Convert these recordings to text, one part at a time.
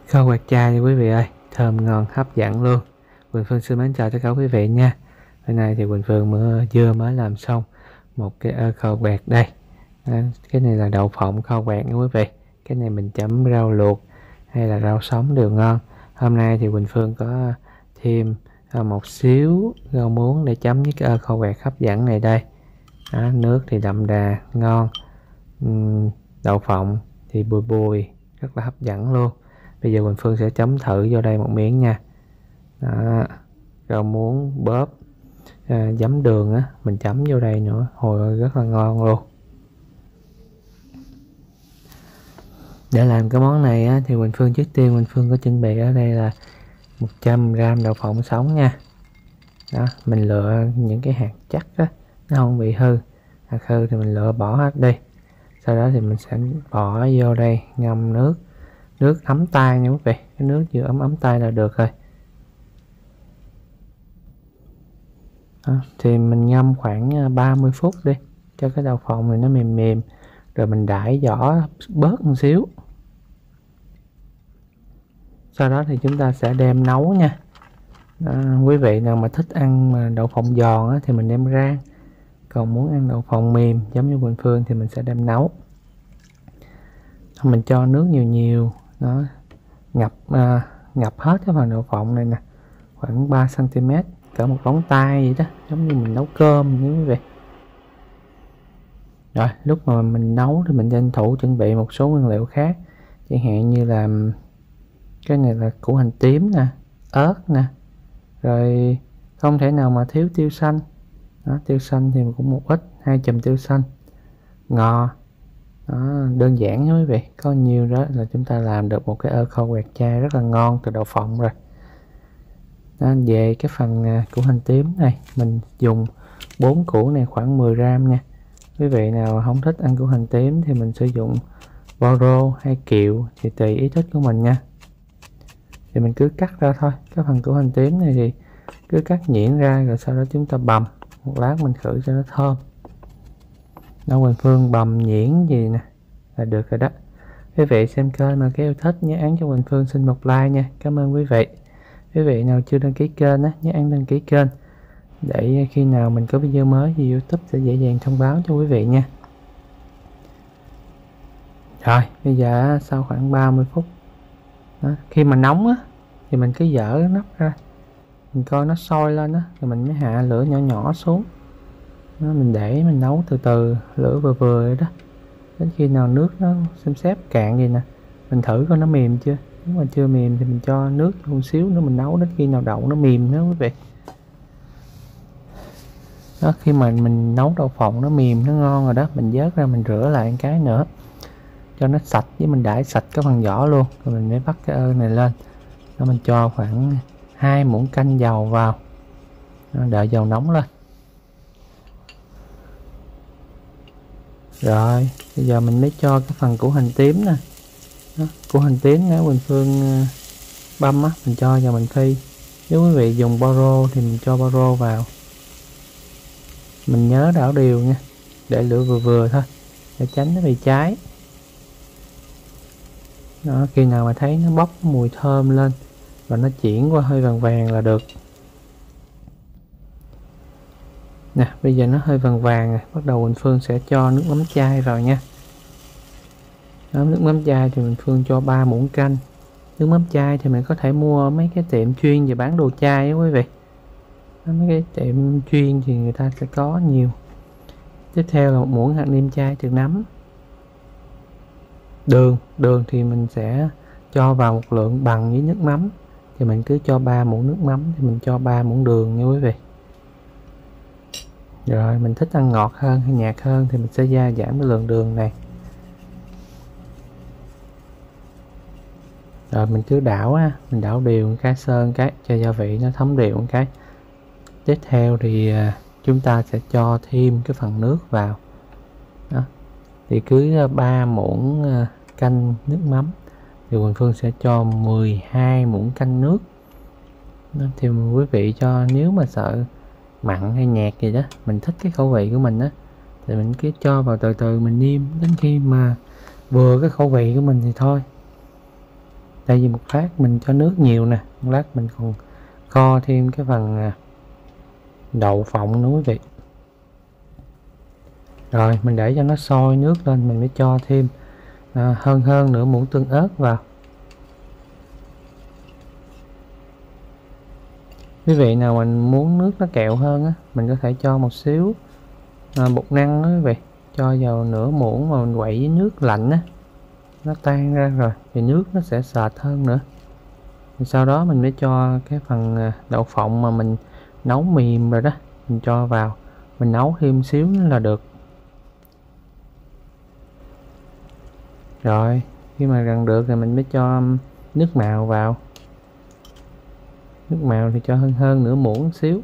Kho quẹt chai nha quý vị ơi, thơm ngon hấp dẫn luôn. Quỳnh Phương xin mến chào tất cả quý vị nha. Hôm nay thì Quỳnh Phương vừa mới làm xong một cái kho quẹt đây. Cái này là đậu phộng kho quẹt nha quý vị. Cái này mình chấm rau luộc hay là rau sống đều ngon. Hôm nay thì Quỳnh Phương có thêm một xíu rau muống để chấm với cái kho quẹt hấp dẫn này đây. Nước thì đậm đà ngon, đậu phộng thì bùi bùi rất là hấp dẫn luôn. Bây giờ Quỳnh Phương sẽ chấm thử vô đây một miếng nha. Rau muống bóp, giấm đường á, mình chấm vô đây nữa, hồi rất là ngon luôn. Để làm cái món này á, thì Quỳnh Phương trước tiên Quỳnh Phương có chuẩn bị ở đây là 100g đậu phộng sống nha. Mình lựa những cái hạt chắc á, nó không bị hư. Hạt hư thì mình lựa bỏ hết đi. Sau đó thì mình sẽ bỏ vô đây ngâm nước ấm tay nha quý vị, cái nước vừa ấm tay là được rồi. Thì mình ngâm khoảng 30 phút đi cho cái đậu phộng này nó mềm mềm, rồi mình đãi vỏ bớt một xíu. Sau đó thì chúng ta sẽ đem nấu nha. Quý vị nào mà thích ăn mà đậu phộng giòn á, thì mình đem rang, còn muốn ăn đậu phộng mềm giống như Quỳnh Phương thì mình sẽ đem nấu. Mình cho nước nhiều nó ngập hết cái phần đậu phộng này nè, khoảng 3 cm, cỡ một ngón tay vậy đó, giống như mình nấu cơm như quý vị. Rồi lúc mà mình nấu thì mình tranh thủ chuẩn bị một số nguyên liệu khác, chẳng hạn như là cái này là củ hành tím nè, ớt nè, rồi không thể nào mà thiếu tiêu xanh. Tiêu xanh thì cũng một ít, 2 chùm tiêu xanh, ngò. Đơn giản nha quý vị, có nhiều đó là chúng ta làm được một cái kho quẹt chai rất là ngon từ đậu phộng rồi. Về cái phần củ hành tím này mình dùng 4 củ này khoảng 10g nha. Quý vị nào không thích ăn củ hành tím thì mình sử dụng bo rô hay kiệu thì tùy ý thích của mình nha. Thì mình cứ cắt ra thôi, cái phần củ hành tím này thì cứ cắt nhuyễn ra, rồi sau đó chúng ta bằm một lát mình khử cho nó thơm. Quỳnh Phương bằm nhuyễn gì nè là được rồi đó. Quý vị xem kênh mà nếu thích nhớ ấn cho Quỳnh Phương xin một like nha, cảm ơn quý vị. Quý vị nào chưa đăng ký kênh á, nhớ ấn đăng ký kênh để khi nào mình có video mới thì YouTube sẽ dễ dàng thông báo cho quý vị nha. Rồi bây giờ sau khoảng 30 phút khi mà nóng á thì mình cứ dỡ nắp ra, mình coi nó sôi lên á rồi mình mới hạ lửa nhỏ nhỏ xuống. Mình để mình nấu từ từ, lửa vừa vừa rồi đó, đến khi nào nước nó xem xét cạn gì nè, mình thử coi nó mềm chưa. Nếu mà chưa mềm thì mình cho nước một xíu nữa, mình nấu đến khi nào đậu nó mềm đó quý vị. Khi mà mình nấu đậu phộng nó mềm nó ngon rồi đó, mình vớt ra mình rửa lại một cái nữa cho nó sạch, với mình đãi sạch cái phần vỏ luôn, rồi mình mới bắt cái ơ này lên. Mình cho khoảng 2 muỗng canh dầu vào, đợi dầu nóng lên. Rồi bây giờ mình mới cho cái phần củ hành tím nè. Củ hành tím nếu Quỳnh Phương băm á, mình cho vào mình phi. Nếu quý vị dùng bo rô thì mình cho bo rô vào. Mình nhớ đảo đều nha, để lửa vừa vừa thôi để tránh nó bị cháy. Khi nào mà thấy nó bốc mùi thơm lên và nó chuyển qua hơi vàng vàng là được nè. Bây giờ nó hơi vàng vàng rồi, bắt đầu Quỳnh Phương sẽ cho nước mắm chai vào nha. Nước mắm chai thì Quỳnh Phương cho 3 muỗng canh. Nước mắm chai thì mình có thể mua mấy cái tiệm chuyên về bán đồ chai á quý vị. Mấy cái tiệm chuyên thì người ta sẽ có nhiều. Tiếp theo là 1 muỗng hạt nêm chai trừ nấm. Đường thì mình sẽ cho vào một lượng bằng với nước mắm, thì mình cứ cho 3 muỗng nước mắm thì mình cho 3 muỗng đường nha quý vị. Rồi mình thích ăn ngọt hơn hay nhạt hơn thì mình sẽ gia giảm cái lượng đường này. Rồi mình cứ đảo mình đảo đều một cái, sơn cái cho gia vị nó thấm đều một cái. Tiếp theo thì chúng ta sẽ cho thêm cái phần nước vào. Thì cứ 3 muỗng canh nước mắm thì Quỳnh Phương sẽ cho 12 muỗng canh nước. Thì quý vị cho, nếu mà sợ mặn hay nhạt gì đó, mình thích cái khẩu vị của mình á, thì mình cứ cho vào từ từ, mình nêm đến khi mà vừa cái khẩu vị của mình thì thôi. Tại vì một phát mình cho nước nhiều nè, một lát mình còn kho thêm cái phần đậu phộng nữa quý vị. Rồi mình để cho nó sôi nước lên, mình mới cho thêm hơn nửa muỗng tương ớt vào. Quý vị nào mình muốn nước nó kẹo hơn á, mình có thể cho một xíu bột năng đó quý vị, cho vào nửa muỗng mà mình quậy với nước lạnh á, nó tan ra rồi thì nước nó sẽ sệt hơn nữa. Sau đó mình mới cho cái phần đậu phộng mà mình nấu mềm rồi đó, mình cho vào, mình nấu thêm xíu nữa là được. Rồi khi mà gần được thì mình mới cho nước màu vào. Nước màu thì cho hơn nửa muỗng xíu.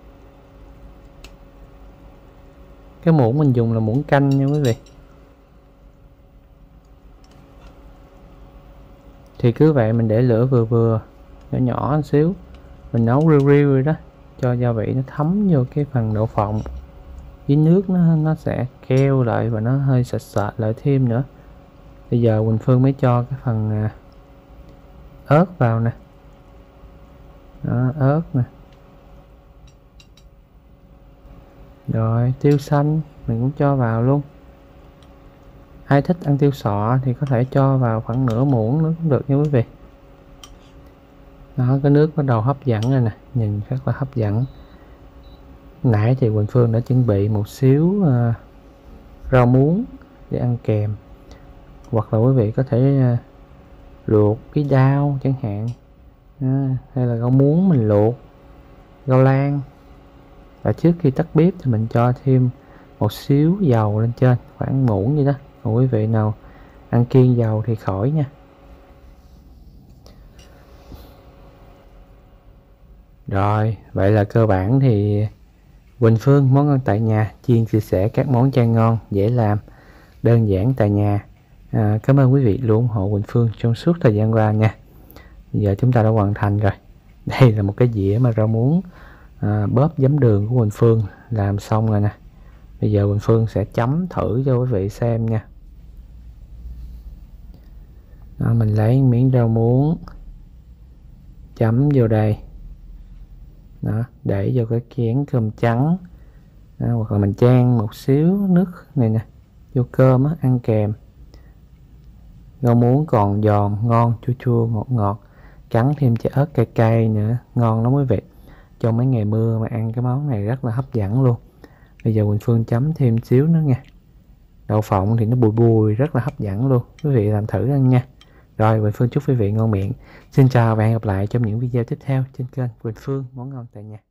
Cái muỗng mình dùng là muỗng canh nha quý vị. Thì cứ vậy mình để lửa vừa vừa, nhỏ nhỏ một xíu, mình nấu riu riu rồi đó, cho gia vị nó thấm vô cái phần đậu phộng, với nước nó sẽ keo lại và nó hơi sệt sệt lại thêm nữa. Bây giờ Quỳnh Phương mới cho cái phần ớt vào nè. Đó, ớt nè. Rồi tiêu xanh mình cũng cho vào luôn. Ai thích ăn tiêu sọ thì có thể cho vào khoảng nửa muỗng nữa cũng được nha quý vị. Đó, cái nước bắt đầu hấp dẫn rồi nè, nhìn rất là hấp dẫn. Nãy thì Quỳnh Phương đã chuẩn bị một xíu rau muống để ăn kèm, hoặc là quý vị có thể luộc cái đao chẳng hạn, hay là rau muống mình luộc, rau lan. Và trước khi tắt bếp thì mình cho thêm một xíu dầu lên trên, khoảng muỗng vậy đó. Còn quý vị nào ăn kiêng dầu thì khỏi nha. Rồi, vậy là cơ bản thì Quỳnh Phương món ăn tại nhà chuyên chia sẻ các món chay ngon, dễ làm, đơn giản tại nhà. Cảm ơn quý vị luôn ủng hộ Quỳnh Phương trong suốt thời gian qua nha. Bây giờ chúng ta đã hoàn thành rồi. Đây là một cái dĩa mà rau muống bóp giấm đường của Quỳnh Phương làm xong rồi nè. Bây giờ Quỳnh Phương sẽ chấm thử cho quý vị xem nha. Đó, mình lấy miếng rau muống chấm vô đây. Đó, để vô cái chén cơm trắng. Đó, hoặc là mình chan một xíu nước này nè vô cơm á, ăn kèm. Rau muống còn giòn, ngon, chua chua, ngọt ngọt, cắn thêm trái ớt cay cay nữa, ngon lắm quý vị. Trong mấy ngày mưa mà ăn cái món này rất là hấp dẫn luôn. Bây giờ Quỳnh Phương chấm thêm xíu nữa nha. Đậu phộng thì nó bùi bùi rất là hấp dẫn luôn, quý vị làm thử ăn nha. Rồi Quỳnh Phương chúc quý vị ngon miệng. Xin chào và hẹn gặp lại trong những video tiếp theo trên kênh Quỳnh Phương Món Ngon Tại Nhà.